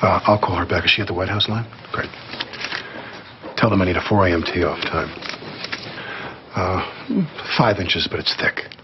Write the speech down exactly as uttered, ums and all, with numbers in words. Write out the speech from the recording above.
Uh, I'll call her back. Is she at the White House line? Great. Tell them I need a four A M tee off time. Uh, five inches, but it's thick.